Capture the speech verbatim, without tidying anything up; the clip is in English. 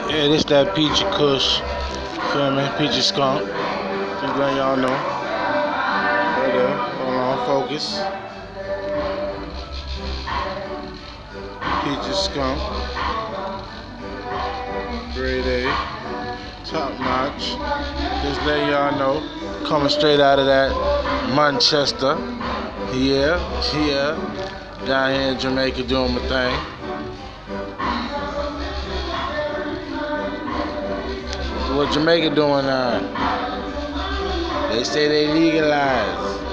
Yeah, this that peachy kush. Feel me? Peachy skunk. Just letting y'all know. Right there. Hold on, focus. Peachy skunk. Grade A. Top notch. Just letting y'all know. Coming straight out of that Manchester. Yeah, yeah. Down here in Jamaica doing my thing. What Jamaica doing now? They say they legalized.